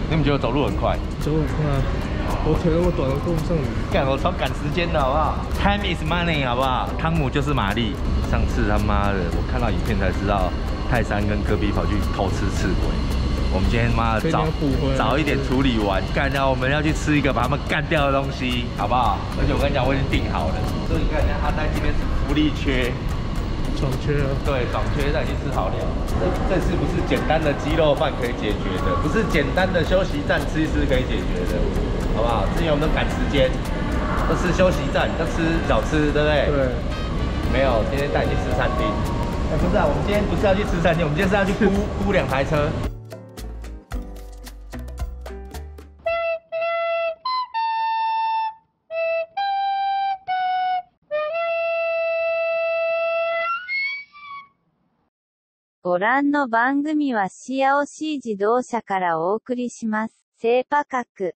你们觉得走路很快？ 走很快啊，我腿那么短，我跟不上你。 干，我超赶时间的好不好 ？Time is money 好不好？汤姆就是玛丽。上次他妈的，我看到影片才知道，泰山跟科比跑去偷吃赤鬼。我们今天妈的早一点处理完，干掉我们要去吃一个把他们干掉的东西，好不好？而且我跟你讲，我已经订好了。所以你看，阿呆这边是福利缺。 爽缺啊！ 对，爽缺在已经吃好了。这是不是简单的鸡肉饭可以解决的？不是简单的休息站吃一吃可以解决的，好不好？之前我们都赶时间，都吃休息站，要吃小吃，对不对？ 对。 没有，今天带你去吃餐厅。哎，不是啊，我们今天不是要去吃餐厅，我们今天是要去估2台车。 ご覧の番組はシアオシー自動車からお送りします。セーパ角。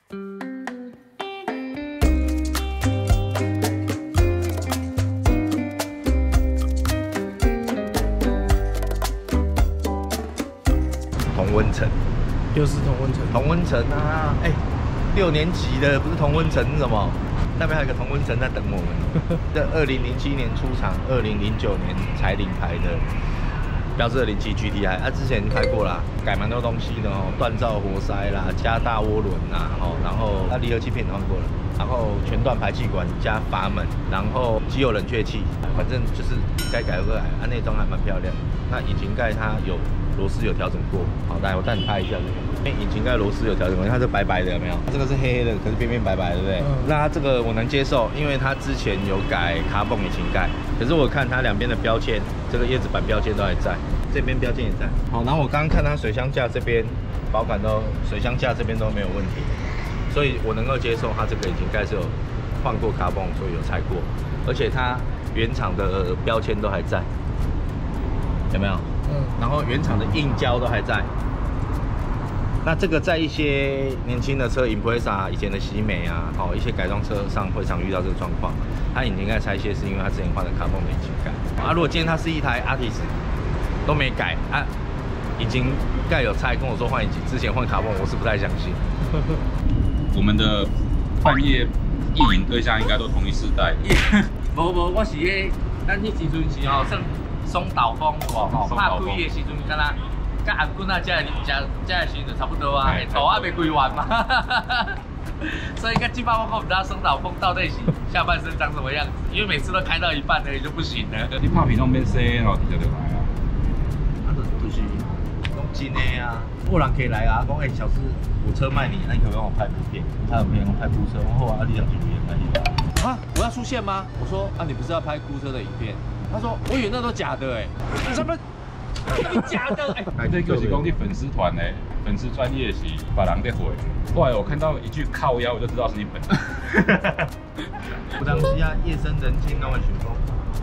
同温层， 又是同温层。 同温层啊！哎，6年级的不是同温层是什么？那边还有一个同温层在等我们。这2007年出厂，2009年才领牌的。 标致07 GTI， 之前开过啦，改蛮多东西的哦，锻造活塞啦，加大涡轮啦，然后离合器片也换过了，然后全段排气管加阀门，然后机油冷却器，反正就是该改不改，内装还蛮漂亮。那引擎盖它有螺丝有调整过，好，来我带你拍一下这个。 引擎盖螺丝有调整过，它是白白的，有没有？这个是黑黑的，可是边边白白，对不对？那它这个我能接受，因为它之前有改卡泵引擎盖，可是我看它两边的标签，这个叶子板标签都还在，这边标签也在。好，然后我刚刚看它水箱架这边保管都，水箱架这边都没有问题，所以我能够接受它这个引擎盖是有换过卡泵，所以有拆过，而且它原厂的标签都还在，有没有？然后原厂的硬胶都还在。 那这个在一些年轻的车 ，Impreza 以前的喜美啊，一些改装车上会常遇到这个状况。它引擎盖拆卸是因为它之前换了卡泵的引擎盖。如果今天它是一台 Artis 都没改，引擎盖有拆，跟我说换引擎之前换卡泵，我是不太相信。 我们的半夜意淫对象应该都同一世代。 无，我是迄，咱迄时阵是算松岛风有拍开的时阵，敢若。 甲韩棍啊，这的时阵就差不多啊，头还没开完嘛，所以甲基本我不知道松岛风到底是下半身长什么样子，因为每次都开到一半而已就不行了。 你拍片拢免洗哦，直接就来啊。 就是讲真的啊，有人可以来啊，讲小师我车卖你，那你可不可以帮我拍部片？他有片，我拍估车，我后你想去演拍片。啊，我要出现吗？我说你不是要拍估车的影片？他说我以为那都假的什么？ 假的， 这就是讲你粉丝团呢，粉丝专业是别人在回。后来我看到一句靠腰，我就知道是你本人。 有当时啊，夜深人静，我会想讲，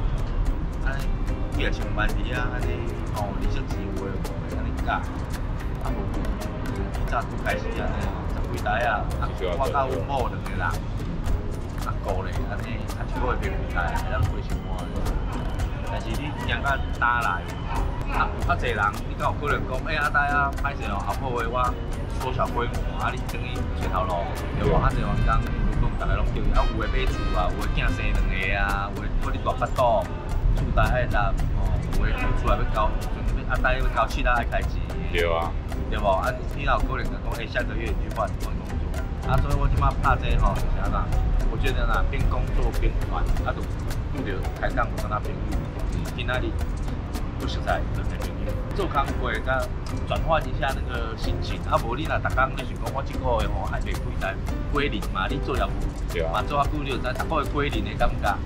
你也上班时啊，利息钱有诶无诶，安尼教，无以早拄开始安尼10几台啊，我甲阮某2个人，顾咧安尼1个月变5台，会当过上万。但是你行到打来。 有较侪人，你敢有可能讲，阿呆啊，歹势哦，后尾我缩小规模，你等于找头路，对无？较侪员工，如果大家拢叫伊，有诶买厝啊，有诶囝生2个啊，有诶搁咧大巴肚，厝大爱搭，有诶厝内要交，阿呆要交7爱开钱。对啊，对无？你若有可能讲，下个月你去换工作，所以我即马拍这就是安那，我觉得边工作边玩，就拄着开讲有敢朋友，今仔日。 不实在，真的朋友做工会甲转换一下那个心情，无你若逐工你想讲我这个月还袂几台归零嘛，你做业务嘛做久你就知逐个月归零的感觉。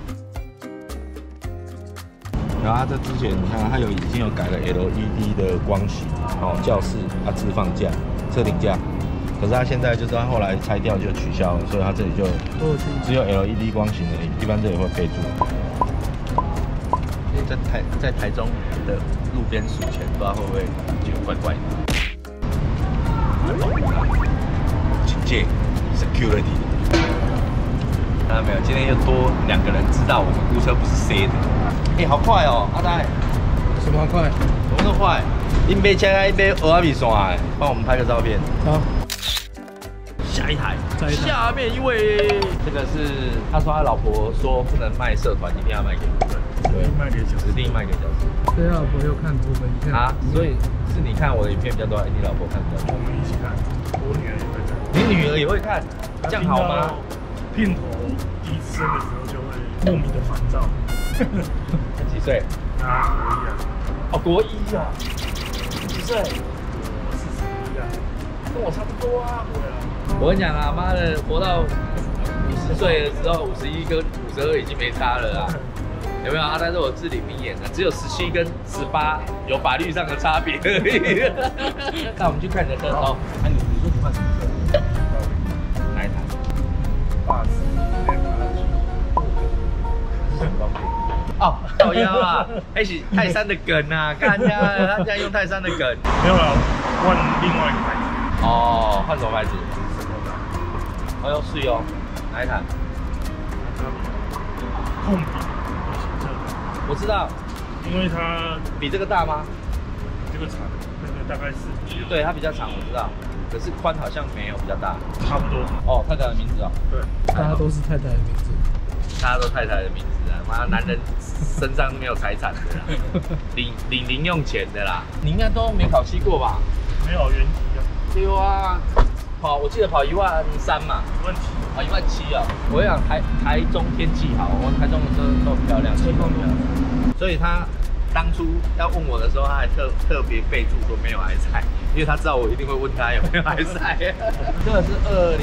然后它这之前你看它已经有改了 LED 的光型，教室置放架、车顶架，可是它现在就是它后来拆掉就取消了，所以它这里就只有 LED 光型的，一般这里会备注。 在台中的路边数钱，不知道会不会觉得怪怪的。警戒 ，security。看到没有？今天又多2个人知道我们估车不是 C 的。好快哦，阿呆。 什么快？ 怎么那么快？你买车还买蚵仔米线帮我们拍个照片。好。 下一台， 再一台下面一位，这个是他说他老婆说不能卖社团，一定要卖给我们，对， 卖给小指定卖给小师。 对啊，我有看我们影片啊，所以是你看我的影片比较多，还是你老婆看比较多？ 我们一起看，我女儿也会看。 你女儿也会看，这样好吗？ 片头第一次生的时候就会莫名的烦躁。 她几岁？ 啊，国一啊。 哦，国一啊，几岁？ 我41啊。 跟我差不多啊。 对啊。 我跟你讲啊，妈的，活到50岁的时候，51跟52已经没差了啦。有没有啊？但是我至理名言的，只有17跟18有法律上的差别而已。那我们去看你的车头。啊，你说你换什么车？哪一台？ 霸斯很方便。哦，靠腰啊，那是泰山的梗啊，看呀，他现在用泰山的梗。 没有啦，换另外一个牌子。 哦，换什么牌子？哎呦，是哦，哪一台？ 控笔。 我知道， 因为它比这个大吗？ 这个长，那个大概46。 对，它比较长，我知道。可是宽好像没有比较大。 差不多。 哦，太太的名字哦。 对，大家都是太太的名字。 大家都太太的名字啊！妈，男人身上没有财产的啦，领零用钱的啦。你应该都没考期过吧？ 没有原籍啊。 对啊，我记得跑13000嘛。 17000。 啊，17000啊！我想台中天气好，我们台中的车都很漂亮，车都很漂亮。所以他当初要问我的时候，他还特别备注说没有埃塞，因为他知道我一定会问他有没有埃塞。这个是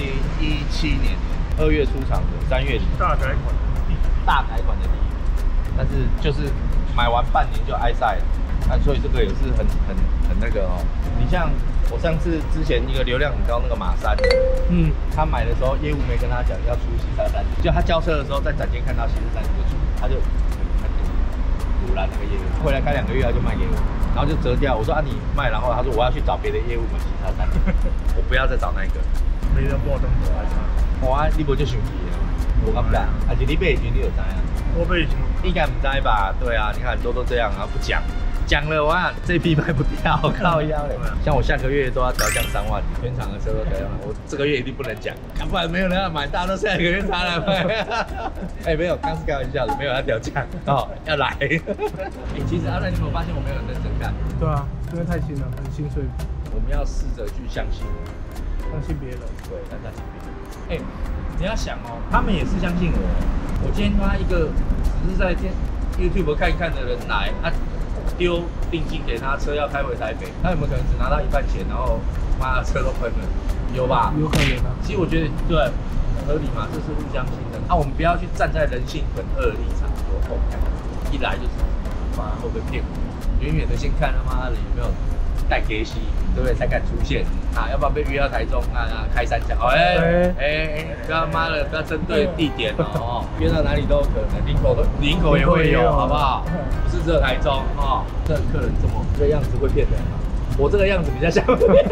2017年2月出厂的，3月底大改款的第一名，但是就是买完半年就埃塞了，啊，所以这个也是很那个哦。你像我上次之前一个流量很高那个马三，他买的时候业务没跟他讲要出743，就他交车的时候在展间看到743就出，他就阻拦那个业务，回来开2个月他就卖给我，然后就折掉。我说啊你卖，然后他说我要去找别的业务买743，我不要再找那一个。 没人帮我当做埃塞。 哇，你不就想去了？我感觉，而且你买的时候你就知啊。 我买的时候应该不知吧？对啊，你看很多都这样啊，不讲。讲了，我想这批卖不掉，靠腰嘞。像我下个月都要调降3万，全场的车都调降，我这个月一定不能讲，不然没有人要买，大家都下一个月才来买。哎，没有，刚是开玩笑的，没有要调降哦，要来。哎，其实阿瑞，你有没有发现我没有很认真干？ 对啊，因为太新了，很心碎。 我们要试着去相信别人， 对，要相信别人。哎，你要想哦，他们也是相信我。我今天他一个只是在YouTube 看一看的人来，他丢定金给他，车要开回台北，他有没有可能只拿到1半钱，然后妈的车都喷了？有吧？ 有可能啊。 其实我觉得对，合理嘛，这是互相信任。啊，我们不要去站在人性本恶的立场说，哦，一来就是妈会不会骗我？远远的先看他妈的有没有带给息，对不对？才敢出现啊！要不然被约到台中啊，开三角，不要妈的，不要针对地点哦，约到哪里都有可能，林口也会有，好不好？不是只有台中哦。这客人这个样子会骗人吗？我这个样子比较像。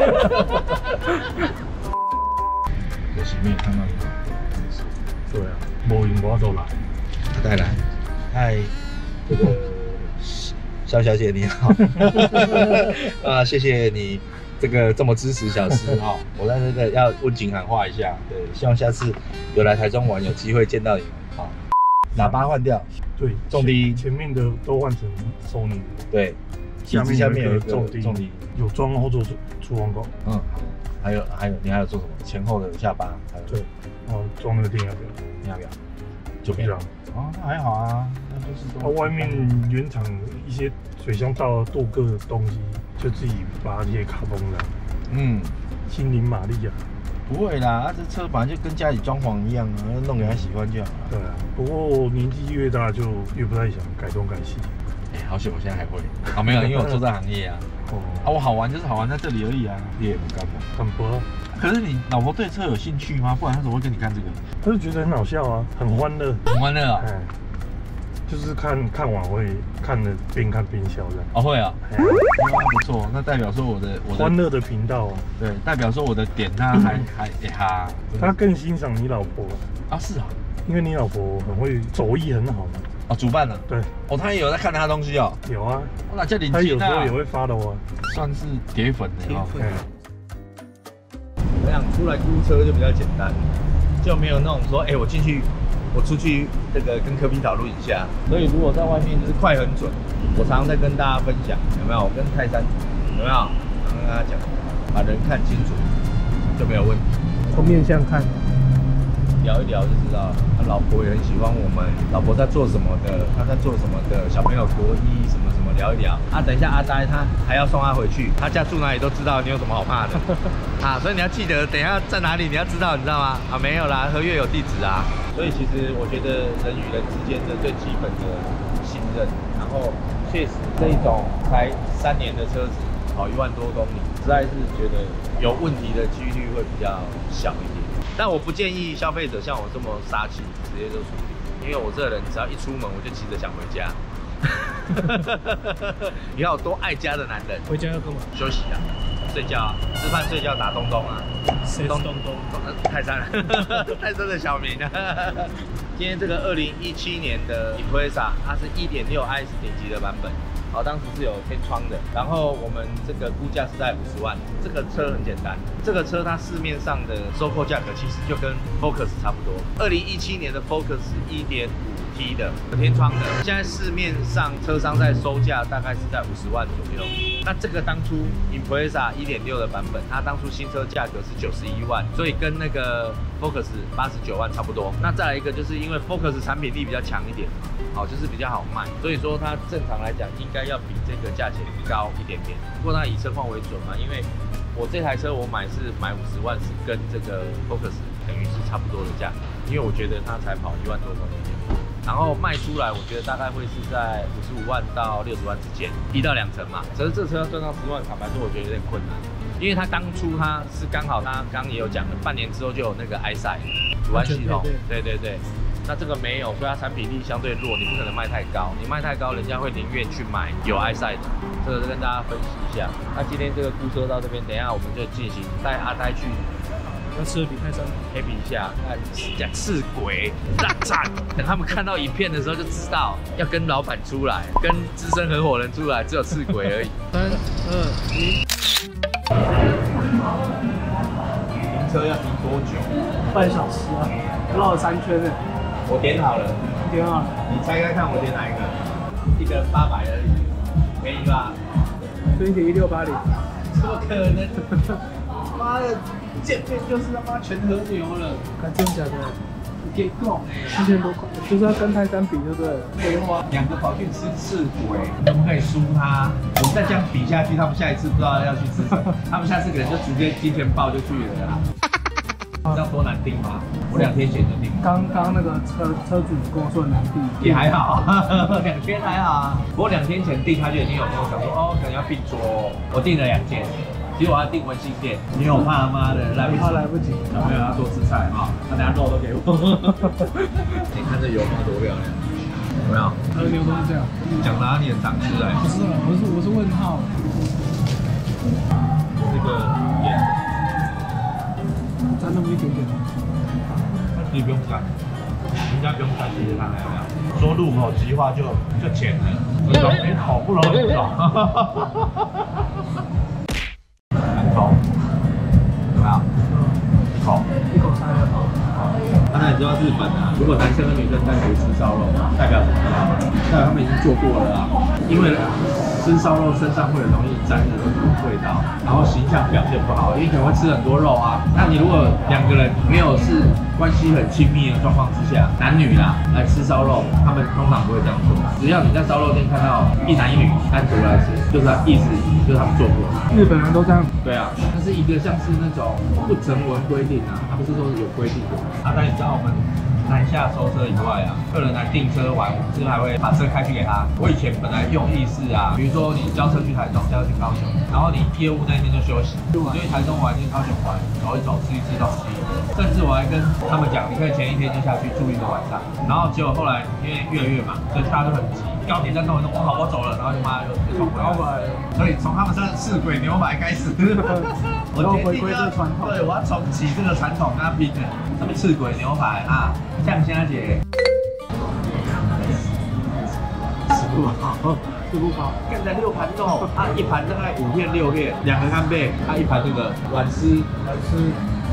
可惜没看到你。对啊，无用我都来。 再来，嗨，这个肖小姐你好。啊，谢谢你这么支持小师哈。我在这个要温情喊话一下，对，希望下次有来台中玩，有机会见到你们。好，喇叭换掉， 对， 重低音， 前面的都换成 Sony， 对，下面有一个重低， 有装后座出风口。 嗯，还有，你还有做什么？前后的下巴，还有对，然后装那个电压表， 你要不要？就没了。哦，那还好啊，那就是它外面原厂一些水箱道镀铬的东西，就自己把这些卡崩了。心灵玛丽啊。 不会啦，这车本来就跟家里装潢一样啊，弄给他喜欢就好了。 对啊，不过年纪越大就越不太想改东改西。 哎，好险我现在还会啊，没有，因为我做这行业啊。我好玩就是好玩在这里而已啊，你也不干嘛？ 很薄。 可是你老婆对车有兴趣吗？不然她怎么会跟你看这个？ 她就觉得很好笑啊，很欢乐。 很欢乐啊。 就是看完会看了边看边笑这样。 哦，会啊。不错，那代表说我的欢乐的频道啊。 对，代表说我的点他还哈。 他更欣赏你老婆啊？是啊， 因为你老婆很会手艺很好嘛。 哦，主办了。对。哦，他也有在看他东西哦。 有啊。 那叫领他有时候也会发的哦。 算是铁粉的哦。 我想出来估车就比较简单，就没有那种说，哎，我出去这个跟科比讨论一下。所以如果在外面就是快很准，我常常在跟大家分享，有没有？我跟泰山有没有？常跟大家讲，把人看清楚就没有问题。 从面相看， 聊一聊就知道了。他老婆也很喜欢我们，老婆在做什么的，他在做什么的，小朋友国一什么什么聊一聊。啊，等一下阿呆他还要送他回去，他家住哪里都知道，你有什么好怕的？啊，所以你要记得，等一下在哪里你要知道，你知道吗？啊，没有啦，合约有地址啊。所以其实我觉得人与人之间的最基本的信任，然后确实这一种才3年的车子跑1万多公里，实在是觉得有问题的几率会比较小一点。但我不建议消费者像我这么杀气，直接就处理，因为我这个人只要一出门我就急着想回家。你看我多爱家的男人， 回家要干嘛？ 休息啊，睡觉啊，吃饭睡觉打东东啊。 谁是东东？ 泰山，泰山的小名啊。今天这个2017年的 Impreza， 它是 1.6 IS 顶级的版本。好，当时是有天窗的，然后我们这个估价是在50万。这个车很简单，这个车它市面上的收购价格其实就跟 Focus 差不多。2017年的 Focus 1.5T 的有天窗的，现在市面上车商在收价大概是在50万左右。那这个当初 Impreza 1.6的版本，它当初新车价格是91万，所以跟那个 Focus 89万差不多。那再来一个，就是因为 Focus 产品力比较强一点，好，就是比较好卖，所以说它正常来讲应该要比这个价钱高一点点。不过它以车况为准嘛，因为我这台车我买50万，是跟这个 Focus 等于是差不多的价格，因为我觉得它才跑1万多公里。然后卖出来，我觉得大概会是在55万到60万之间，1到2成嘛。可是这车要赚到10万，坦白说，我觉得有点困难，因为它当初它是刚好，它刚刚也有讲了，半年之后就有那个 iSight 主安系统，对。那这个没有，所以它产品力相对弱，你不可能卖太高，你卖太高，人家会宁愿去买有 iSight 的。这个就跟大家分析一下。那今天这个估车到这边，等一下我们就进行带阿呆去。 要吃的比泰山黑比一下，看讲赤鬼大战。等他们看到影片的时候就知道，要跟老板出来，跟资深合伙人出来，只有赤鬼而已。 3、2、1， 停车要停多久？ 半小时啊，绕了3圈呢。 我点好了， 你点好了， 你猜猜看我点哪一个？一个800而已，便宜吧？ 所以点1680， 怎么可能？妈的！见面就是他妈全和牛了， 看真假的， 给够 4000多块，就是要跟泰山比就对了。 废话，2个跑去吃赤鬼，可不可以输他？我们再这样比下去，他们下一次不知道要去吃什么，他们下次可能就直接金钱豹就去了啦。知道多难订吗？我2天前就订了。 刚那个车主跟我说很难订， 也还好，2天还好啊。不过2天前订他就已经有跟我讲说，哦，可能要订桌，我订了2件。其实我要订文心店，因为我怕他妈的来不及，小朋友要多吃菜哈，他等下肉都给我。你看这油花多漂亮，有没有？ 和牛都是这样。 讲哪里很常吃哎？ 不是啊，我是问号。 这个盐， 沾那么一点点。 你不用沾，人家不用沾，其实他还要。说入口即化就浅了，这种好不容易爽。有没有？ 一口塞了。 当然你知道日本啊，如果男生跟女生单独吃烧肉，代表什么？代表他们已经做过了啊。因为吃烧肉身上会很容易沾着味道，然后形象表现不好，因为可能会吃很多肉啊。那你如果2个人没有是关系很亲密的状况之下，男女啦来吃烧肉，他们通常不会这样做。只要你在烧肉店看到1男1女单独来吃，就是意思就是他们做过。 日本人都这样。 对啊，它是一个像是那种不成文规定啊，它不是说有规定的。但你知道我们南下收车以外啊，客人来订车完，我们是不是还会把车开去给他？我以前本来用意是啊，比如说你交车去台中，交车去高雄，然后你业务那一天就休息，就去台中玩，去高雄玩，走一走，吃一吃东西。甚至我还跟他们讲，你可以前一天就下去住1个晚上。然后结果后来因为越来越忙，所以大家都很急。高铁站弄一弄，我走了，然后就妈又冲回来了。所以从他们身上赤鬼牛排开始，我决定要对，我要重启这个传统跟他拼的。什么赤鬼牛排啊，酱虾姐，吃不饱， 吃不饱， 干才6盘肉，啊1盘大概5片6片，2个干贝，啊1盘那个软丝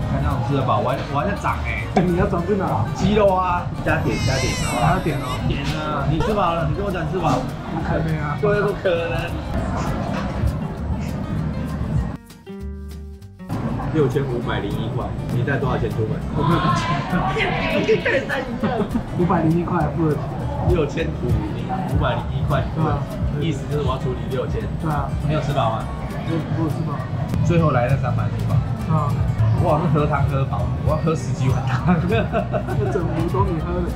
看那种吃得饱，我还在长哎。 你要长去哪？ 鸡肉啊，加点。 还要点哦。 点啊！你吃饱了，你跟我讲吃饱。 还没啊？ 对，不可能。6501块，你带多少钱出门？ 我没有带钱。你可以带一个。501块付了钱。 6501块，对吧？意思就是我要处理6000。 对啊。 没有吃饱吗？ 我有吃饱。 最后来那300吃饱。啊。哇，那喝汤喝饱，我要喝10几碗汤。 那整壶都你喝的。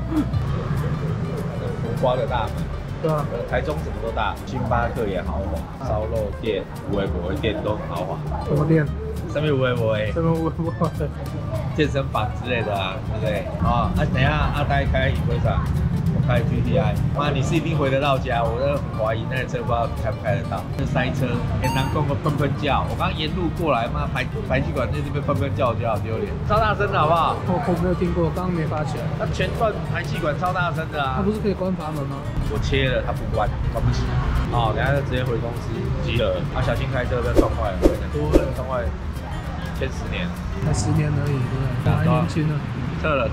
浮夸的大门。 对啊。 台中什么都大，星巴克也豪华，烧肉店、微博店都豪华。 什么店？ 上面微博什么微博？ 健身房之类的啊，对不对？啊，等一下阿呆开隐规场，我开 GTI， 妈，你是一定回得到家，我都很怀疑那台车不知道开不开得到，那塞车，很难供个蹦蹦叫。我刚沿路过来，妈排气管那边蹦蹦叫，我觉得好丢脸，超大声的好不好？ 我没有听过，刚刚没发起来。 它全段排气管超大声的啊！ 它不是可以关阀门吗？我切了，它不关，关不起。好，等一下就直接回公司集合。啊，小心开车，不要撞坏了，不会撞坏。10年， 才10年而已，对不对？还年轻呢。 撤了。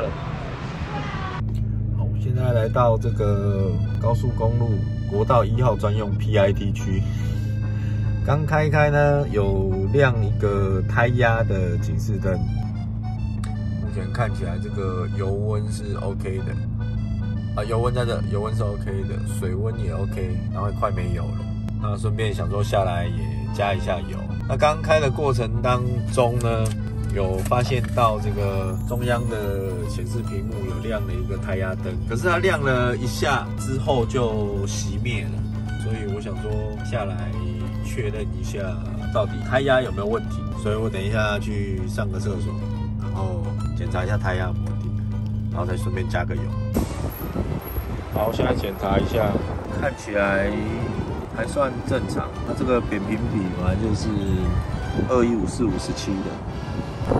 好，现在来到这个高速公路国道1号专用 PIT 区，刚开呢，有亮一个胎压的警示灯。目前看起来这个油温是 OK 的，啊，油温在这，油温是 OK 的，水温也 OK， 然后快没油了。那顺便想说下来也加一下油。那刚开的过程当中呢，有发现到这个中央的显示屏幕有亮了一个胎压灯，可是它亮了一下之后就熄灭了，所以我想说下来确认一下到底胎压有没有问题，所以我等一下去上个厕所，然后检查一下胎压有没有问题，然后再顺便加个油。好，现在检查一下，看起来还算正常。那这个扁平比本来就是215/457的。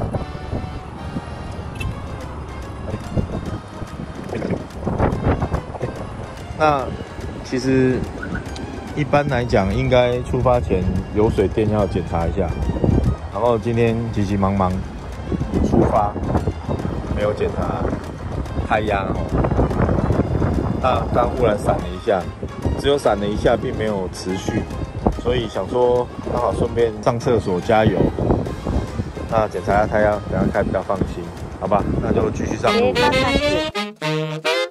那其实一般来讲，应该出发前油水电要检查一下。然后今天急急忙忙出发，没有检查胎压哦。刚忽然闪了一下。只有闪了一下，并没有持续，所以想说刚好顺便上厕所加油，那检查一下胎压，等下开比较放心，好吧？那就继续上路。